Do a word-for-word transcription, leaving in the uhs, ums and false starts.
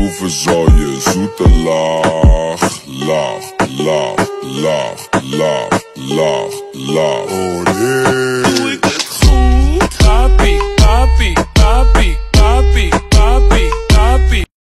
proeven zal je zoete laag, laag, laag, laag, laag, laag, laag. Oh nee.